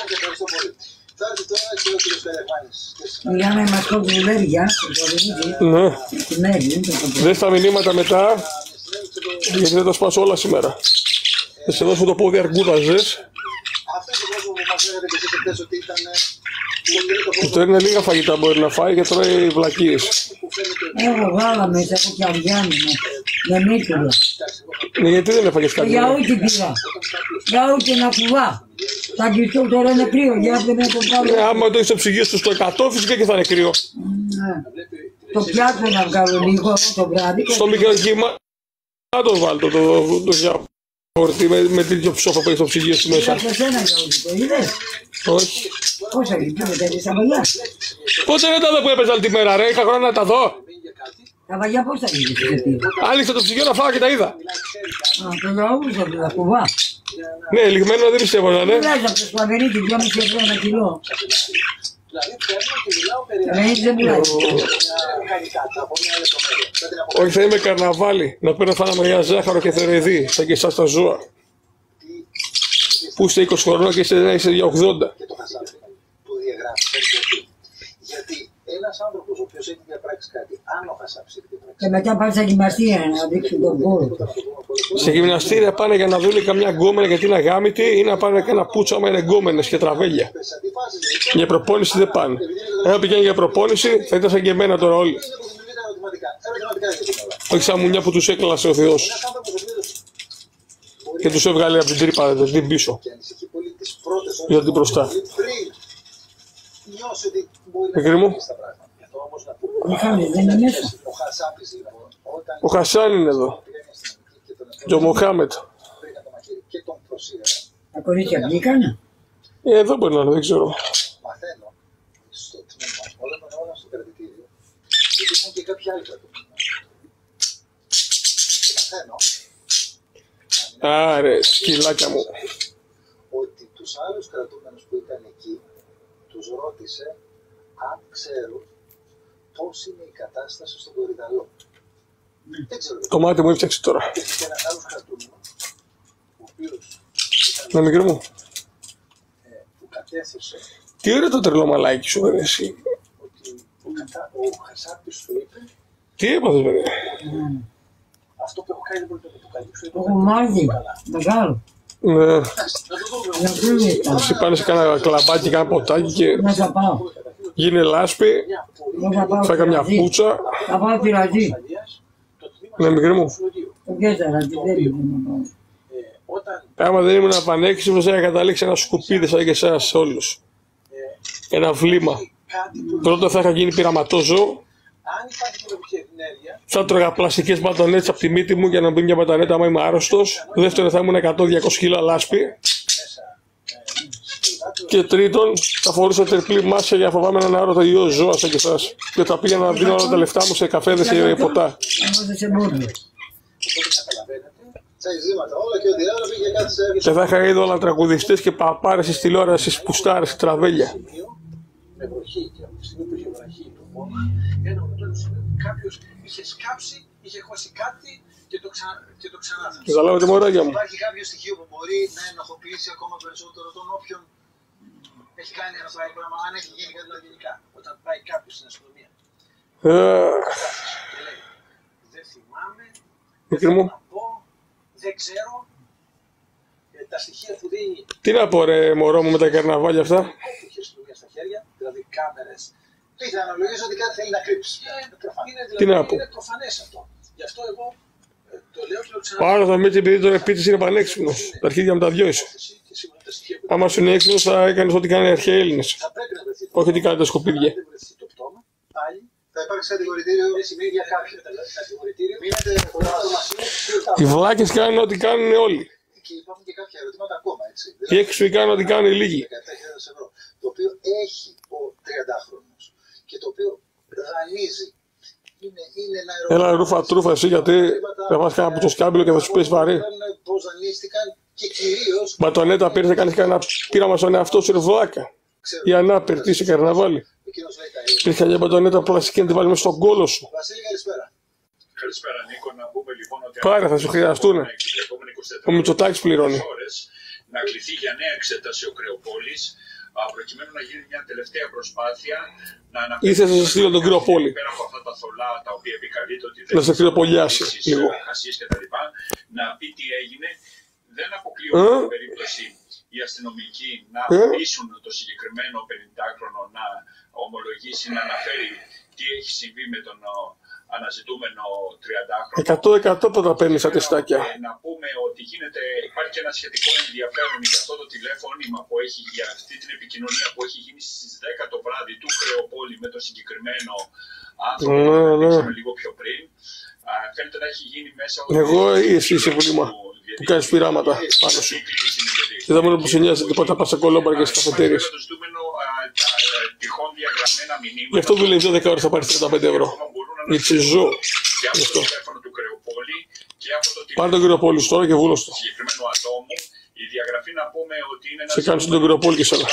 Μιλάμε με αυτό που δουλεύει, Ναι. τη μέρη. Δες τα μηνύματα μετά. Γιατί δεν τα σπάσω όλα σήμερα. Θα σε δώσω το πόδι αρκούδαζες. Αυτό είναι το κόσμο που μας λέγατε και εσείς εχθές ότι ήταν πολύ Αυτό είναι λίγα φαγητά μπορεί να φάει και τρώει βλακίες. Έχω γάλα μέσα από πιαριάνι με μύτουλα. Ναι, γιατί δεν έφαγες Το κάτι. γιαούτι πήρα. Γιαούτι να κουβά. Θα αγγιστώ τώρα είναι κρύο, για δεν έχω Ε, βγάλω. άμα το έχεις στο ψυγείο σου στο εκατό φυσικά και θα είναι κρύο. Ναι. Το πιάτο να βγάλω λίγο το βράδυ. Στο μικροκύμα να το βάλω το, το, το γιαούρτι με, με τέτοιο ψόφο που έχει στο ψυγείο σου μέσα. Από σένα γιαούτι το είδες. Όχι. Πώς θα γίνει, με τέτοια σαβαλιά. Πότε δεν τα δω που έπαιζαν τη μέρα ρε, είχα χρόνο να τα δω. Τα βαγιά πώς θα γίνει, τι πήρε. Άνοιξα το ψυγείο να φάω και τα είδα. Α, το γιαούτι θα τα κουβά. Ναι, λιγμένο δεν πιστεύω να είναι. Μιλάς από το σπαβερίκι, δυόμισι ευρώ ένα κιλό. Ρε, δεν πουλάει. Όχι, θα είμαι καρναβάλι. Να παίρνω φάνα μεριά ζάχαρο και θερεδί, σαν και εσάς τα ζώα. Που είστε είκοσι χρονών και είστε, είστε για ογδόντα. και το χασάπι του διαγράφει. Γιατί, γιατί ένας άνθρωπος ο οποίος έχει διαπράξει κάτι, αν ο χασάπης έχει διαπράξει. Και μετά πάνε στα γυμναστήρια να δείξουν τον κόρο. Σε γυμναστήρια πάνε για να δουν καμιά γκόμενα γιατί είναι αγάμητη ή να πάνε κάνα πούτσο άμα είναι γκόμενες και τραβέλια. Για προπόνηση δεν πάνε. Εάν πηγαίνει για προπόνηση θα ήταν σαν και εμένα τώρα όλοι. Όχι σαν μουνιά που τους έκλασε ο Θεός και τους έβγαλε από την τρύπα την πίσω. Για την μπροστά. Μικρή μου. Μιχάλη, δεν είναι μέσα. Ο Χασάν είναι εδώ. Και ο Μοχάμετ. Τα κορίτσια βγήκανε. Ε, εδώ μπορεί να είναι, δεν ξέρω. Μαθαίνω στο τμήμα, όλα τα όλα στο κρατητήριο, υπήρχαν και κάποιοι άλλοι κρατούμενοι. Μαθαίνω Άρε, σκυλάκια μου. ότι τους άλλους κρατούμενους που ήταν εκεί, τους ρώτησε αν ξέρουν πώς είναι η κατάσταση στον Κορυδαλό. Δεν ξέρω. Το μάτι μου έφτιαξε τώρα. Και ένας άλλος κρατούμενος, ο οποίος Να μικρή μου. ε, που κατέθεσε Τι ωραίο το τρελό μαλάκι σου, ρε, εσύ. ότι ο, κατα... ο Χασάπης του είπε Τι έπαθες, βέβαια. αυτό που έχω κάνει δεν μπορεί να το αποκαλύψω. Το κομμάτι, μεγάλο. Ναι. Να το δούμε. Να δούμε τα. Όσοι πάνε σε κάνα κλαμπάκι, κάνα ποτάκι και Να θα πάω. γίνει λάσπη, Δεν θα πάω. φάει καμιά πειραζί. πούτσα. Θα πάω πειραζί. Ναι, μικρή μου. Το κέντρα, τι δεν είναι να πάω. Άμα δεν ήμουν πανέξυπνος, θα είχα καταλήξει ένα σκουπίδι σαν και εσάς όλους. Ένα βλήμα. Πρώτα θα είχα γίνει πειραματόζωο. Αν υπάρχει κοινωνική ενέργεια, Θα τρώγα πλαστικές μπατονέτες από τη μύτη μου για να μπει μια μπατονέτα άμα είμαι άρρωστος. Δεύτερον, θα ήμουν εκατό με διακόσια κιλά λάσπη. Και τρίτον, θα φορούσα τερπλή μάσια για να φοβάμαι έναν άρωτο ιό ζώα σαν και εσάς. Και θα πήγαινα να δίνω όλα τα λεφτά μου σε καφέδες και ποτά. Εγώ δεν σε μπορώ. τσαϊζήματα, όλα και ό,τι άλλο πήγε κάτι σε Και θα είχα είδωλα όλα τραγουδιστές και παπάρες της τηλεόρασης, πουστάρες και τραβέλια. με βροχή και από τη στιγμή που είχε βραχή το πόνο, ένα momentum σημείο που κάποιος είχε σκάψει, είχε χώσει κάτι και το, ξα... και το ξανά. Καταλάβατε μωράκια μου. Υπάρχει κάποιο στοιχείο που μπορεί να ενοχοποιήσει ακόμα περισσότερο τον όποιον έχει κάνει ένα αυτό πράγμα, αν έχει γίνει κάτι γενικά. Όταν πάει κάποιο στην αστυνομία Ε, και λέει δεν θυμάμαι, δεν Μικρή θέλω μου. να πω, δεν ξέρω. Ε, τα στοιχεία που δίνει Τι να πω ρε μωρό μου με τα καρναβάλια αυτά. είχε αστυνομία στα χέρια, δηλαδή κάμερες. Πιθανολογίζω ότι κάτι θέλει να κρύψει. Είναι, δηλαδή, Τι να πω. είναι προφανές αυτό. Γι' αυτό εγώ ε, το λέω και το ξαναλέω. Πάρα θα με επειδή τον επίτης είναι πανέξυπνος. Τα αρχίδια μου τα δυο είσαι. Και σίγουρα τα στοιχεία που Άμα σου είναι έξυπνος θα έκανες ό,τι κάνουν οι αρχαίοι Έλληνες. θα πρέπει να βρεθεί. Όχι ότι κάνετε σκουπίδια. Αν δεν βρεθεί το πτώμα, πάλι θα υπάρξει κατηγορητήριο. Δεν σημαίνει για κάποιον. Κατηγορητήριο. Μείνετε το Οι βλάκες κάνουν ό,τι κάνουν όλοι. και υπάρχουν και κάποια ερωτήματα ακόμα, έτσι. Οι έξυπνοι κάνουν ό,τι κάνουν οι λίγοι. δεκαεπτά χιλιάδες ευρώ. οποίο έχει ο τριαντάχρονος και το οποίο δανείζει. Είναι, είναι ένα Έλα ρούφα τρούφα εσύ, γιατί θα μας κάνει από το σκάμπιλο και θα σου πέσει βαρύ. Πώς δανείστηκαν και κυρίως. Μα το Ανέτα πήρε να κάνει κανένα πείραμα στον εαυτό σου, ρε βλάκα. Η ανάπηρη, τι σε καρναβάλι. Υπήρχε μια μπατονέτα πλαστική να τη βάλει μέσα στον κόλο σου. Βασίλη, καλησπέρα. Καλησπέρα, Νίκο. Να πούμε λοιπόν ότι. Πάρε, θα σου χρειαστούν. Ο Μητσοτάκης πληρώνει. Να κληθεί για νέα εξέταση ο Κρεοπόλης, προκειμένου να γίνει μια τελευταία προσπάθεια να αναφέρει. Ήθελα να σα στείλω τον κύριο Πόλη. Πέρα από αυτά τα θολά τα οποία επικαλείται ότι να σε κρυοπολιάσει λίγο. Να πει τι έγινε. Δεν αποκλείω την περίπτωση οι αστυνομικοί να πείσουν το συγκεκριμένο πενηντάχρονο να ομολογήσει, να αναφέρει τι έχει συμβεί με τον αναζητούμενο τριαντάχρονο. εκατό τοις εκατό θα τα παίρνει στα τεστάκια. Να πούμε ότι γίνεται, υπάρχει και ένα σχετικό ενδιαφέρον για αυτό το τηλέφωνημα που έχει, για αυτή την επικοινωνία που έχει γίνει στις δέκα το βράδυ του Κρεοπόλη με τον συγκεκριμένο άνθρωπο που δείξαμε λίγο πιο πριν. Φαίνεται να έχει γίνει μέσα. Εγώ ή εσύ είσαι βουλήμα που κάνεις πειράματα πάνω σου. Και δεν μόνο που σε νοιάζει τίποτα, πας σε κολόμπαρ και στις καφετέρειες. Γι' αυτό δουλεύεις δέκα ώρες θα πάρεις τριάντα πέντε ευρώ. Γιατί σε ζω. Γι' αυτό. Πάρε τον κύριο Πόλη τώρα και βούλος του. Σε κάνεις τον κύριο Πόλη και σένα.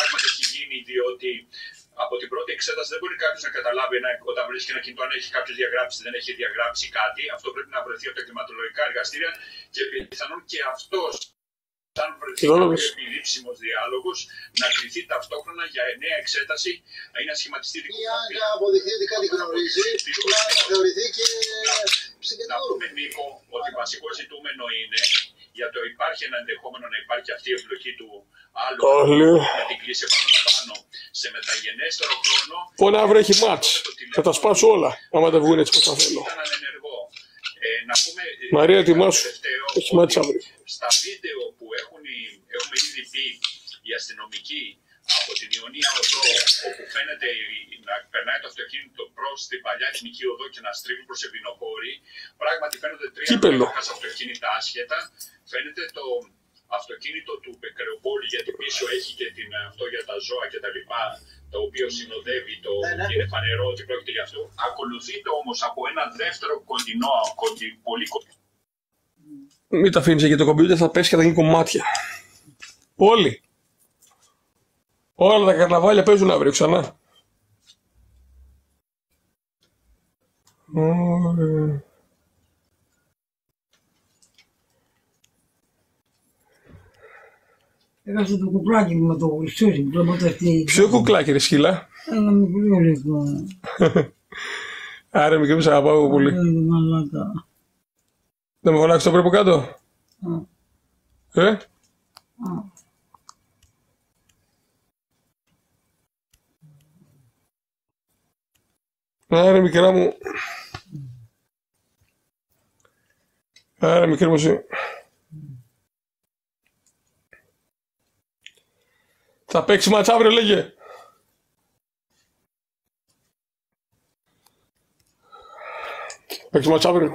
Από την πρώτη εξέταση δεν μπορεί κάποιο να καταλάβει ένα, όταν βρίσκει ένα κινητό αν έχει κάποιο διαγράψει, δεν έχει διαγράψει κάτι. Αυτό πρέπει να βρεθεί από τα κλιματολογικά εργαστήρια και πιθανόν και αυτό, αν βρεθεί κάποιο επιλήψιμο διάλογο, να κληθεί ταυτόχρονα για νέα εξέταση ή να σχηματιστεί δικό του. Ή να αποδειχθεί ότι κάτι γνωρίζει, να αναθεωρηθεί και να πούμε, Νίκο, ότι βασικό ζητούμενο είναι για το υπάρχει ένα ενδεχόμενο να υπάρχει αυτή η εμπλοκή του άλλου με την κλίση επαναλαμβάνω σε μεταγενέστερο χρόνο. Πόνα αύριο έχει μάτς. Θα τα σπάσω όλα, άμα δεν βγουν έτσι πως τα θέλω. Ε, να πούμε, Μαρία, ετοιμάσου. Έχει μάτς αύριο. Στα βίντεο που έχουν, έχουμε ήδη πει οι αστυνομικοί από την Ιωνία Οδό, όπου φαίνεται να περνάει το αυτοκίνητο προς την παλιά εθνική οδό και να στρίβει προς Εμπινοχώρη, πράγματι φαίνονται τρία αυτοκίνητα άσχετα. Φαίνεται το αυτοκίνητο του Κρεοπόλη, γιατί πίσω έχει και την, αυτό για τα ζώα και τα λοιπά, το οποίο συνοδεύει το και είναι φανερό ότι πρόκειται για αυτό. Ακολουθείται όμως από ένα δεύτερο κοντινό, κοντι, πολύ κοντινό. Μην τα αφήνεις εκεί, το κομπιούτερ θα πέσει και θα γίνει κομμάτια. Όλοι. Όλα τα καρναβάλια παίζουν αύριο ξανά. Ωραία. Έχασε το κουκλάκι μου με το γλυσσούσι, πλωματευτή. Ποιο κουκλάκι ρε σκύλα? Ένα μικρό λίγο. Άρα μικρό σε αγαπάω εγώ πολύ. Δεν με φωνάξεις το πρέπει κάτω? Ε? Άρα μικρά μου. Άρα μικρή μου εσύ. Θα παίξει μάτς αύριο λέγε. Θα παίξει μάτς αύριο.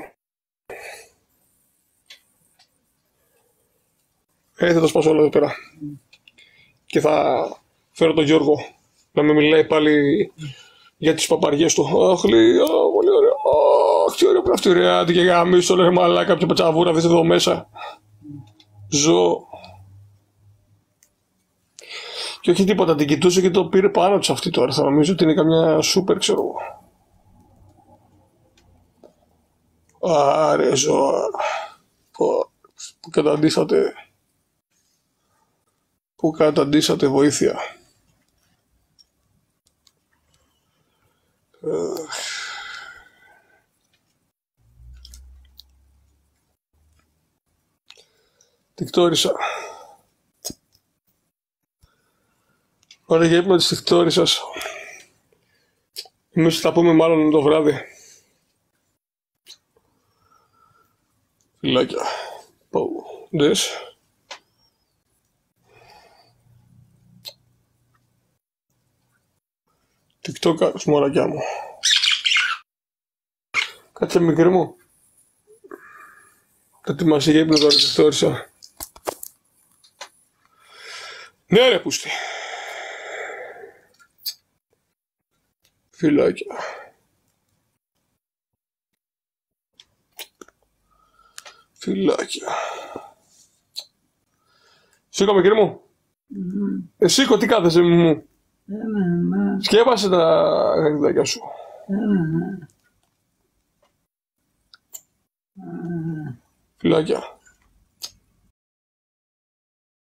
Ε, θα το σπάσω όλα εδώ πέρα. Και θα φέρω τον Γιώργο να με μιλάει πάλι για τις παπαριές του. Αχ, λέει, πολύ ωραία. Αχ, τι ωραία πράφτη, ωραία. Τι και γαμίσω, λέει, μαλάκα, ποια πατσαβούρα, δείτε εδώ μέσα. Ζω. Και όχι τίποτα, την κοιτούσε και το πήρε πάνω της αυτή τώρα. Θα νομίζω ότι είναι καμιά σούπερ, ξέρω εγώ. Άρε, ζώα. Που καταντήσατε. Που καταντήσατε βοήθεια. Τικτόρισα. Ωραία, για είπαμε τις τικτόρισσας. Εμείς θα πούμε μάλλον το βράδυ. Φιλάκια. Πω, δες. TikTok, μωρακιά μου. Κάτσε μικρή μου. Θα ετοιμάσει για ύπνο τώρα τικτόρισσα. Ναι ρε πούστη. Φιλάκια. Φιλάκια. Σήκω κύριε μου. Mm. Ε, σήκω, τι κάθεσαι μου. Mm. Σκέπασε τα γαϊδάκια σου. Mm. Mm. Φιλάκια.